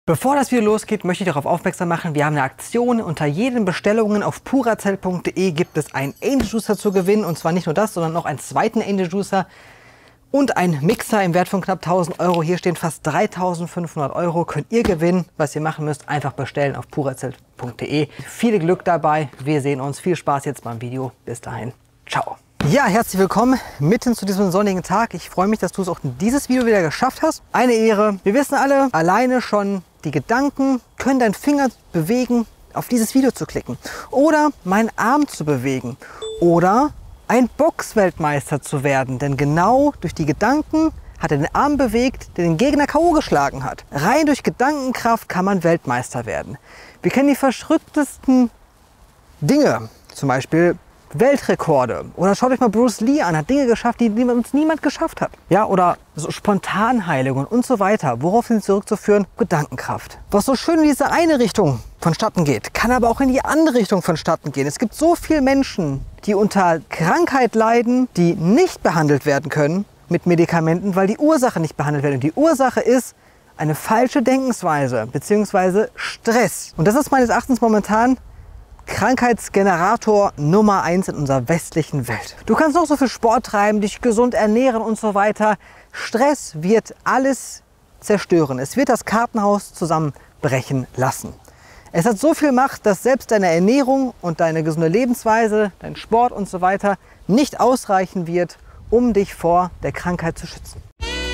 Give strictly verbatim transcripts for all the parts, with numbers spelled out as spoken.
Bevor das Video losgeht, möchte ich darauf aufmerksam machen, wir haben eine Aktion. Unter jeden Bestellungen auf purazell punkt de gibt es einen Angel Juicer zu gewinnen. Und zwar nicht nur das, sondern noch einen zweiten Angel Juicer und einen Mixer im Wert von knapp tausend Euro. Hier stehen fast dreitausendfünfhundert Euro. Könnt ihr gewinnen. Was ihr machen müsst, einfach bestellen auf purazell punkt de. Viel Glück dabei. Wir sehen uns. Viel Spaß jetzt beim Video. Bis dahin. Ciao. Ja, herzlich willkommen mitten zu diesem sonnigen Tag. Ich freue mich, dass du es auch in dieses Video wieder geschafft hast. Eine Ehre. Wir wissen alle, alleine schon die Gedanken können deinen Finger bewegen, auf dieses Video zu klicken. Oder meinen Arm zu bewegen. Oder ein Boxweltmeister zu werden. Denn genau durch die Gedanken hat er den Arm bewegt, der den Gegner K O geschlagen hat. Rein durch Gedankenkraft kann man Weltmeister werden. Wir kennen die verrücktesten Dinge. Zum Beispiel Weltrekorde. Oder schaut euch mal Bruce Lee an, hat Dinge geschafft, die uns niemand geschafft hat. Ja, oder so Spontanheilungen und so weiter. Worauf sind sie zurückzuführen? Gedankenkraft. Was so schön in diese eine Richtung vonstatten geht, kann aber auch in die andere Richtung vonstatten gehen. Es gibt so viele Menschen, die unter Krankheit leiden, die nicht behandelt werden können mit Medikamenten, weil die Ursache nicht behandelt wird. Und die Ursache ist eine falsche Denkensweise bzw. Stress. Und das ist meines Erachtens momentan Krankheitsgenerator Nummer eins in unserer westlichen Welt. Du kannst noch so viel Sport treiben, dich gesund ernähren und so weiter. Stress wird alles zerstören. Es wird das Kartenhaus zusammenbrechen lassen. Es hat so viel Macht, dass selbst deine Ernährung und deine gesunde Lebensweise, dein Sport und so weiter nicht ausreichen wird, um dich vor der Krankheit zu schützen.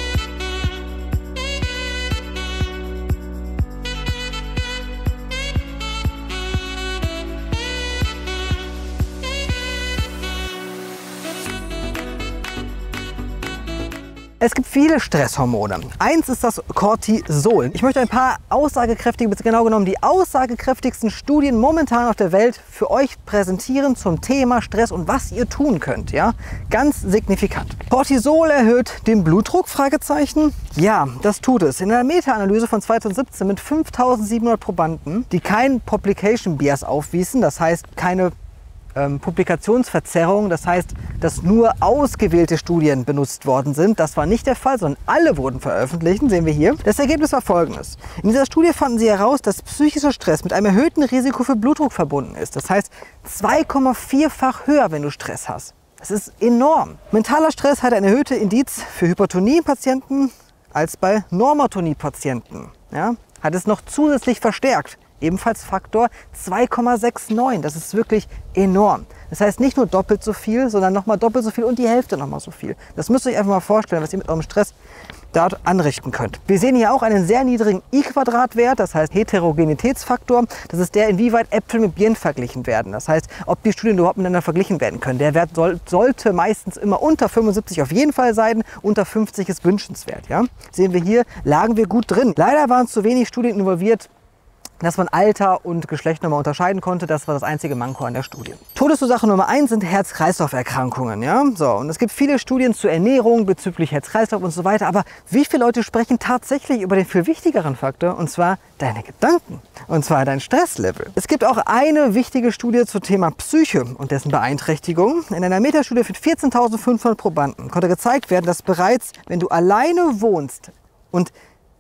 Es gibt viele Stresshormone. Eins ist das Cortisol. Ich möchte ein paar aussagekräftige, genau genommen die aussagekräftigsten Studien momentan auf der Welt für euch präsentieren zum Thema Stress und was ihr tun könnt. Ja? Ganz signifikant. Cortisol erhöht den Blutdruck? Fragezeichen. Ja, das tut es. In einer Meta-Analyse von zweitausendsiebzehn mit fünftausendsiebenhundert Probanden, die kein Publication Bias aufwiesen, das heißt keine Ähm, Publikationsverzerrung, das heißt, dass nur ausgewählte Studien benutzt worden sind. Das war nicht der Fall, sondern alle wurden veröffentlicht, sehen wir hier. Das Ergebnis war folgendes. In dieser Studie fanden sie heraus, dass psychischer Stress mit einem erhöhten Risiko für Blutdruck verbunden ist. Das heißt, zwei Komma vier-fach höher, wenn du Stress hast. Das ist enorm. Mentaler Stress hat ein erhöhtes Indiz für Hypertonie-Patienten als bei Normatonie-Patienten. Ja? Hat es noch zusätzlich verstärkt. Ebenfalls Faktor zwei Komma neunundsechzig. Das ist wirklich enorm. Das heißt nicht nur doppelt so viel, sondern nochmal doppelt so viel und die Hälfte nochmal so viel. Das müsst ihr euch einfach mal vorstellen, was ihr mit eurem Stress dort anrichten könnt. Wir sehen hier auch einen sehr niedrigen I-Quadrat-Wert, das heißt Heterogenitätsfaktor. Das ist der, inwieweit Äpfel mit Birnen verglichen werden. Das heißt, ob die Studien überhaupt miteinander verglichen werden können. Der Wert soll, sollte meistens immer unter fünfundsiebzig auf jeden Fall sein. Unter fünfzig ist wünschenswert. Ja? Sehen wir hier, lagen wir gut drin. Leider waren zu wenig Studien involviert, dass man Alter und Geschlecht nochmal unterscheiden konnte. Das war das einzige Manko an der Studie. Todesursache Nummer eins sind Herz-Kreislauf-Erkrankungen. Ja? So, und es gibt viele Studien zur Ernährung bezüglich Herz-Kreislauf und so weiter. Aber wie viele Leute sprechen tatsächlich über den viel wichtigeren Faktor, und zwar deine Gedanken, und zwar dein Stresslevel? Es gibt auch eine wichtige Studie zum Thema Psyche und dessen Beeinträchtigung. In einer Metastudie mit vierzehntausendfünfhundert Probanden konnte gezeigt werden, dass bereits, wenn du alleine wohnst und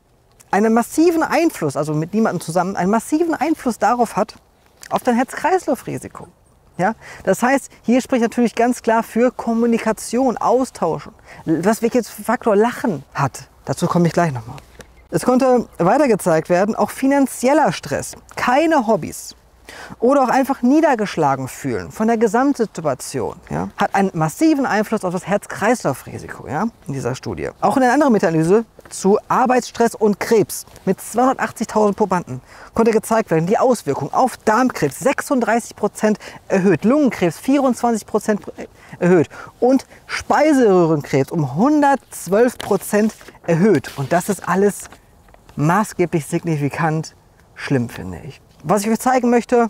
einen massiven Einfluss, also mit niemandem zusammen, einen massiven Einfluss darauf hat, auf dein Herz-Kreislauf-Risiko. Ja? Das heißt, hier spricht natürlich ganz klar für Kommunikation, Austauschen. Was welches Faktor Lachen hat, dazu komme ich gleich nochmal. Es konnte weiter gezeigt werden, auch finanzieller Stress, keine Hobbys oder auch einfach niedergeschlagen fühlen von der Gesamtsituation, ja, hat einen massiven Einfluss auf das Herz-Kreislauf-Risiko, ja, in dieser Studie. Auch in einer anderen Meta-Analyse zu Arbeitsstress und Krebs mit zweihundertachtzigtausend Probanden konnte gezeigt werden, die Auswirkungen auf Darmkrebs sechsunddreißig Prozent erhöht, Lungenkrebs vierundzwanzig Prozent erhöht und Speiseröhrenkrebs um hundertzwölf Prozent erhöht. Und das ist alles maßgeblich signifikant schlimm, finde ich. Was ich euch zeigen möchte,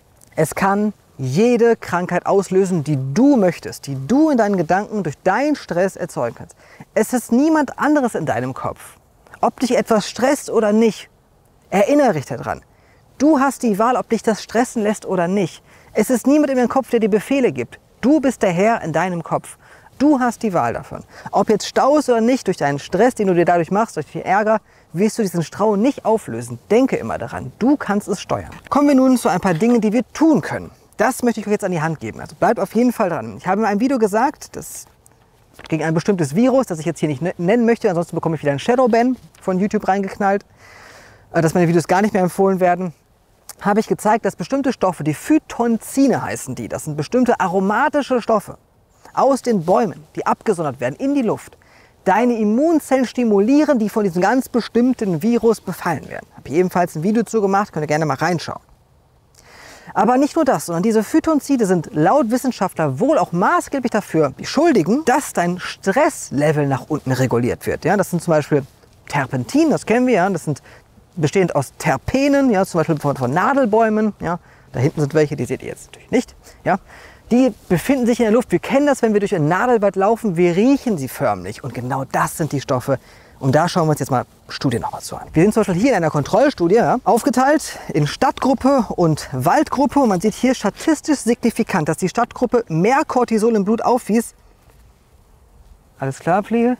es kann jede Krankheit auslösen, die du möchtest, die du in deinen Gedanken durch deinen Stress erzeugen kannst. Es ist niemand anderes in deinem Kopf. Ob dich etwas stresst oder nicht, erinnere dich daran. Du hast die Wahl, ob dich das stressen lässt oder nicht. Es ist niemand in deinem Kopf, der dir Befehle gibt. Du bist der Herr in deinem Kopf. Du hast die Wahl davon. Ob jetzt Stau ist oder nicht, durch deinen Stress, den du dir dadurch machst, durch den Ärger, wirst du diesen Stau nicht auflösen. Denke immer daran, du kannst es steuern. Kommen wir nun zu ein paar Dingen, die wir tun können. Das möchte ich euch jetzt an die Hand geben. Also bleibt auf jeden Fall dran. Ich habe in einem Video gesagt, dass gegen ein bestimmtes Virus, das ich jetzt hier nicht nennen möchte, ansonsten bekomme ich wieder einen Shadowban von YouTube reingeknallt, dass meine Videos gar nicht mehr empfohlen werden, habe ich gezeigt, dass bestimmte Stoffe, die Phytonzine heißen die, das sind bestimmte aromatische Stoffe aus den Bäumen, die abgesondert werden in die Luft, deine Immunzellen stimulieren, die von diesem ganz bestimmten Virus befallen werden. Habe ich ebenfalls ein Video zu gemacht, könnt ihr gerne mal reinschauen. Aber nicht nur das, sondern diese Phytonzide sind laut Wissenschaftler wohl auch maßgeblich dafür beschuldigen, dass dein Stresslevel nach unten reguliert wird. Ja, das sind zum Beispiel Terpentin, das kennen wir, ja, das sind bestehend aus Terpenen, ja, zum Beispiel von, von Nadelbäumen. Ja, da hinten sind welche, die seht ihr jetzt natürlich nicht. Ja, die befinden sich in der Luft. Wir kennen das, wenn wir durch ein Nadelwald laufen, wir riechen sie förmlich. Und genau das sind die Stoffe. Und da schauen wir uns jetzt mal Studien noch mal zu an. Wir sind zum Beispiel hier in einer Kontrollstudie, ja, aufgeteilt in Stadtgruppe und Waldgruppe. Und man sieht hier statistisch signifikant, dass die Stadtgruppe mehr Cortisol im Blut aufwies. Alles klar, Fliege?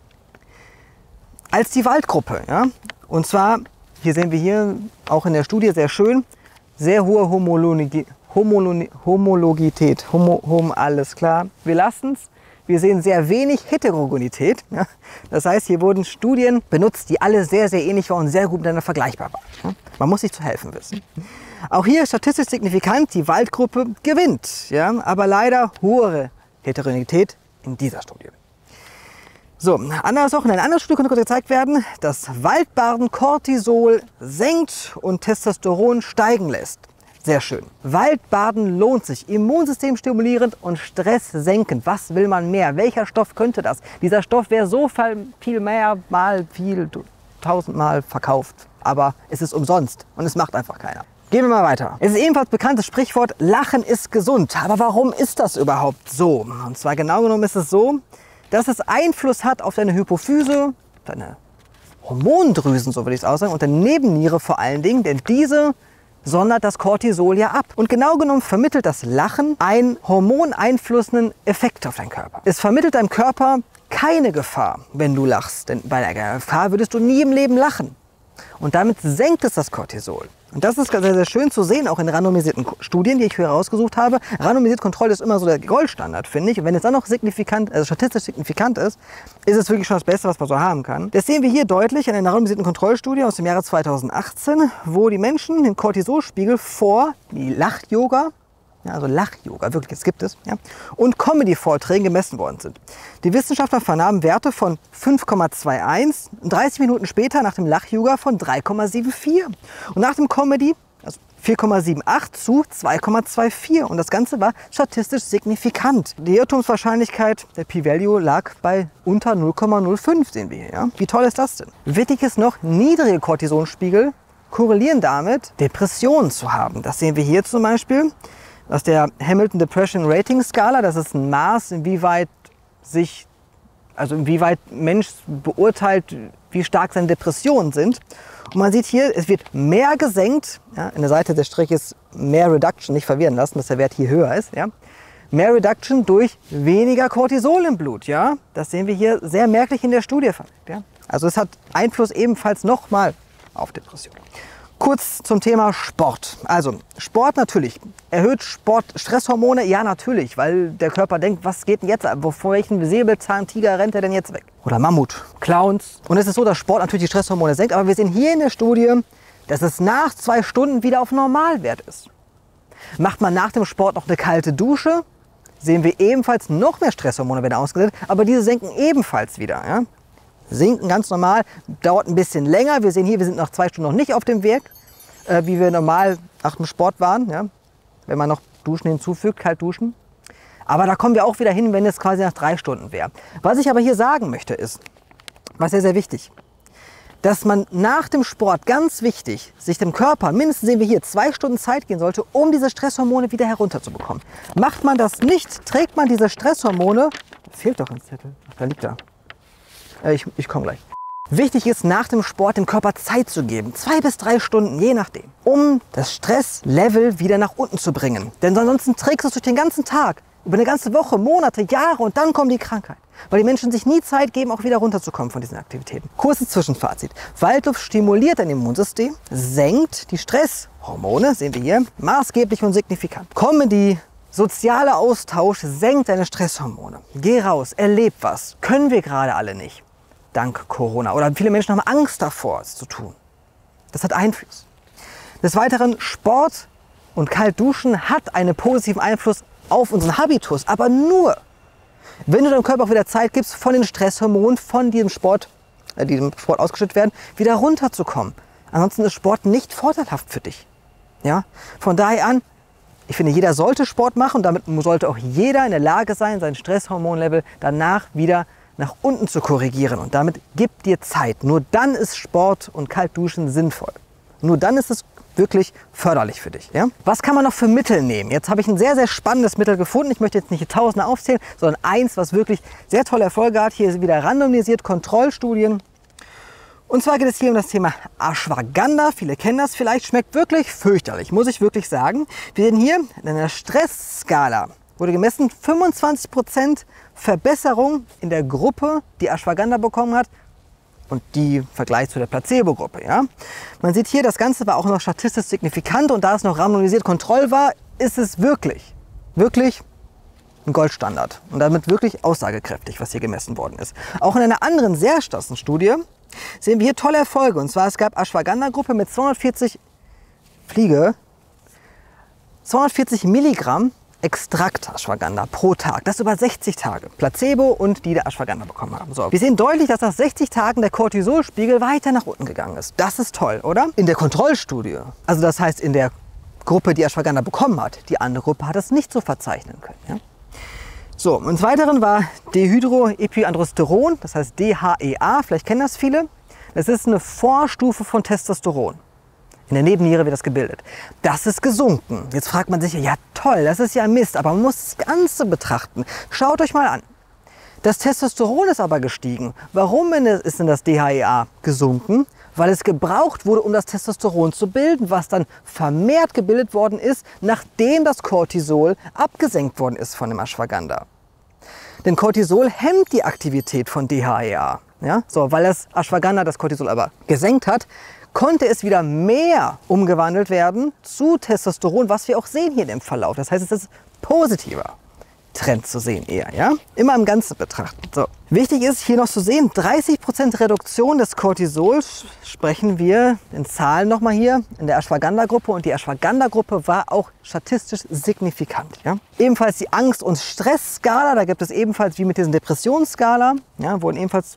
Als die Waldgruppe. Ja. Und zwar, hier sehen wir hier auch in der Studie sehr schön, sehr hohe Homologi Homologi Homologität. Homo Hom alles klar. Wir lassen es. Wir sehen sehr wenig Heterogenität. Ja. Das heißt, hier wurden Studien benutzt, die alle sehr, sehr ähnlich waren und sehr gut miteinander vergleichbar waren. Ja. Man muss sich zu helfen wissen. Auch hier statistisch signifikant, die Waldgruppe gewinnt. Ja. Aber leider höhere Heterogenität in dieser Studie. So, anders auch in einer anderen Studie konnte gezeigt werden, dass Waldbaden Cortisol senkt und Testosteron steigen lässt. Sehr schön. Waldbaden lohnt sich. Immunsystem stimulierend und Stress senkend. Was will man mehr? Welcher Stoff könnte das? Dieser Stoff wäre so viel mehr, mal viel, tausendmal verkauft. Aber es ist umsonst und es macht einfach keiner. Gehen wir mal weiter. Es ist ebenfalls bekanntes Sprichwort, Lachen ist gesund. Aber warum ist das überhaupt so? Und zwar genau genommen ist es so, dass es Einfluss hat auf deine Hypophyse, deine Hormondrüsen, so würde ich es aussagen, und deine Nebenniere vor allen Dingen, denn diese sondert das Cortisol ja ab. Und genau genommen vermittelt das Lachen einen hormoneinflussenden Effekt auf deinen Körper. Es vermittelt deinem Körper keine Gefahr, wenn du lachst, denn bei der Gefahr würdest du nie im Leben lachen. Und damit senkt es das Cortisol. Und das ist sehr, sehr schön zu sehen, auch in randomisierten Studien, die ich hier herausgesucht habe. Randomisierte Kontrolle ist immer so der Goldstandard, finde ich. Und wenn es dann noch signifikant, also statistisch signifikant ist, ist es wirklich schon das Beste, was man so haben kann. Das sehen wir hier deutlich in einer randomisierten Kontrollstudie aus dem Jahre zweitausendachtzehn, wo die Menschen den Cortisolspiegel vor die Lach-Yoga, ja, also Lach-Yoga, wirklich, es gibt es, ja, und Comedy-Vorträgen gemessen worden sind. Die Wissenschaftler vernahmen Werte von fünf Komma einundzwanzig, dreißig Minuten später nach dem Lach-Yoga von drei Komma vierundsiebzig und nach dem Comedy also vier Komma achtzundsiebzig zu zwei Komma vierundzwanzig und das Ganze war statistisch signifikant. Die Irrtumswahrscheinlichkeit, der P-Value lag bei unter null Komma null fünf, sehen wir hier. Ja? Wie toll ist das denn? Wichtig ist noch, niedrige Cortisolspiegel korrelieren damit, Depressionen zu haben. Das sehen wir hier zum Beispiel. Aus der Hamilton Depression Rating Skala, das ist ein Maß, inwieweit sich, also inwieweit Mensch beurteilt, wie stark seine Depressionen sind. Und man sieht hier, es wird mehr gesenkt, ja, an der Seite des Striches mehr Reduction, nicht verwirren lassen, dass der Wert hier höher ist. Ja. Mehr Reduction durch weniger Cortisol im Blut. Ja. Das sehen wir hier sehr merklich in der Studie. Ja. Also es hat Einfluss ebenfalls nochmal auf Depression. Kurz zum Thema Sport. Also Sport natürlich. Erhöht Sport Stresshormone? Ja, natürlich, weil der Körper denkt, was geht denn jetzt ab? Vor welchen Säbelzahntiger rennt er denn jetzt weg? Oder Mammut, Clowns. Und es ist so, dass Sport natürlich die Stresshormone senkt, aber wir sehen hier in der Studie, dass es nach zwei Stunden wieder auf Normalwert ist. Macht man nach dem Sport noch eine kalte Dusche, sehen wir ebenfalls noch mehr Stresshormone werden ausgesetzt, aber diese senken ebenfalls wieder. Ja? Sinken ganz normal, dauert ein bisschen länger. Wir sehen hier, wir sind nach zwei Stunden noch nicht auf dem Weg, äh, wie wir normal nach dem Sport waren. Ja? Wenn man noch Duschen hinzufügt, kalt duschen. Aber da kommen wir auch wieder hin, wenn es quasi nach drei Stunden wäre. Was ich aber hier sagen möchte ist, was sehr, sehr wichtig, dass man nach dem Sport, ganz wichtig, sich dem Körper, mindestens sehen wir hier, zwei Stunden Zeit gehen sollte, um diese Stresshormone wieder herunterzubekommen. Macht man das nicht, trägt man diese Stresshormone, fehlt doch ein Zettel, ach, da liegt er. Ich, ich komme gleich. Wichtig ist, nach dem Sport dem Körper Zeit zu geben. Zwei bis drei Stunden, je nachdem. Um das Stresslevel wieder nach unten zu bringen. Denn ansonsten trägst du es durch den ganzen Tag. Über eine ganze Woche, Monate, Jahre und dann kommt die Krankheit. Weil die Menschen sich nie Zeit geben, auch wieder runterzukommen von diesen Aktivitäten. Kurzes Zwischenfazit. Waldluft stimuliert dein Immunsystem, senkt die Stresshormone, sehen wir hier, maßgeblich und signifikant. Comedy, sozialer Austausch senkt deine Stresshormone. Geh raus, erleb was. Können wir gerade alle nicht. Dank Corona. Oder viele Menschen haben Angst davor, es zu tun. Das hat Einfluss. Des Weiteren, Sport und Kaltduschen hat einen positiven Einfluss auf unseren Habitus, aber nur, wenn du deinem Körper auch wieder Zeit gibst, von den Stresshormonen, von diesem Sport, äh, diesem Sport ausgeschüttet werden, wieder runterzukommen. Ansonsten ist Sport nicht vorteilhaft für dich. Ja? Von daher an, ich finde, jeder sollte Sport machen und damit sollte auch jeder in der Lage sein, sein Stresshormonlevel danach wieder nach unten zu korrigieren. Und damit gib dir Zeit. Nur dann ist Sport und Kaltduschen sinnvoll. Nur dann ist es wirklich förderlich für dich. Ja? Was kann man noch für Mittel nehmen? Jetzt habe ich ein sehr, sehr spannendes Mittel gefunden. Ich möchte jetzt nicht Tausende aufzählen, sondern eins, was wirklich sehr tolle Erfolge hat. Hier ist wieder randomisiert, Kontrollstudien. Und zwar geht es hier um das Thema Ashwagandha. Viele kennen das vielleicht. Schmeckt wirklich fürchterlich, muss ich wirklich sagen. Wir sehen hier in einer Stressskala wurde gemessen fünfundzwanzig Prozent Verbesserung in der Gruppe, die Ashwagandha bekommen hat. Und die im Vergleich zu der Placebo-Gruppe. Ja? Man sieht hier, das Ganze war auch noch statistisch signifikant und da es noch randomisiert Kontroll war, ist es wirklich, wirklich ein Goldstandard und damit wirklich aussagekräftig, was hier gemessen worden ist. Auch in einer anderen sehr starken Studie sehen wir hier tolle Erfolge. Und zwar es gab Ashwagandha-Gruppe mit zweihundertvierzig Fliege, zweihundertvierzig Milligramm Extrakt Ashwagandha pro Tag. Das über sechzig Tage. Placebo und die, die Ashwagandha bekommen haben. So. Wir sehen deutlich, dass nach sechzig Tagen der Cortisolspiegel weiter nach unten gegangen ist. Das ist toll, oder? In der Kontrollstudie, also das heißt in der Gruppe, die Ashwagandha bekommen hat, die andere Gruppe hat es nicht so verzeichnen können. Ja? So, und des Weiteren war Dehydroepiandrosteron, das heißt D H E A, vielleicht kennen das viele. Das ist eine Vorstufe von Testosteron. In der Nebenniere wird das gebildet. Das ist gesunken. Jetzt fragt man sich, ja toll, das ist ja Mist, aber man muss das Ganze betrachten. Schaut euch mal an. Das Testosteron ist aber gestiegen. Warum ist denn das D H E A gesunken? Weil es gebraucht wurde, um das Testosteron zu bilden, was dann vermehrt gebildet worden ist, nachdem das Cortisol abgesenkt worden ist von dem Ashwagandha. Denn Cortisol hemmt die Aktivität von D H E A. Ja? So, weil das Ashwagandha das Cortisol aber gesenkt hat, konnte es wieder mehr umgewandelt werden zu Testosteron, was wir auch sehen hier in dem Verlauf. Das heißt, es ist positiver Trend zu sehen eher, ja? Immer im Ganzen betrachten. So. Wichtig ist hier noch zu sehen, dreißig Prozent Reduktion des Cortisols sprechen wir in Zahlen nochmal hier in der Ashwagandha-Gruppe und die Ashwagandha-Gruppe war auch statistisch signifikant. Ja? Ebenfalls die Angst- und Stressskala, da gibt es ebenfalls wie mit diesen Depressionsskala, ja, wurden ebenfalls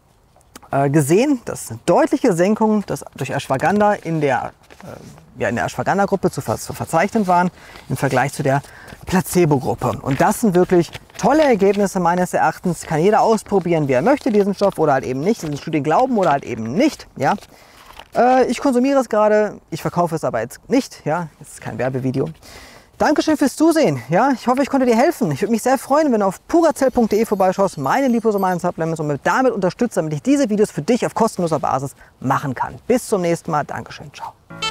gesehen, dass eine deutliche Senkung das durch Ashwagandha in der, äh, ja, in der Ashwagandha-Gruppe zu, ver zu verzeichnen waren im Vergleich zu der Placebo-Gruppe. Und das sind wirklich tolle Ergebnisse meines Erachtens. Kann jeder ausprobieren, wie er möchte, diesen Stoff oder halt eben nicht, diesen Studien glauben oder halt eben nicht. Ja? Äh, ich konsumiere es gerade, ich verkaufe es aber jetzt nicht. Ja? Das ist kein Werbevideo. Dankeschön fürs Zusehen. Ja, ich hoffe, ich konnte dir helfen. Ich würde mich sehr freuen, wenn du auf purazell punkt de vorbeischaust, meine liposomalen Supplements und damit unterstützt, damit ich diese Videos für dich auf kostenloser Basis machen kann. Bis zum nächsten Mal. Dankeschön. Ciao.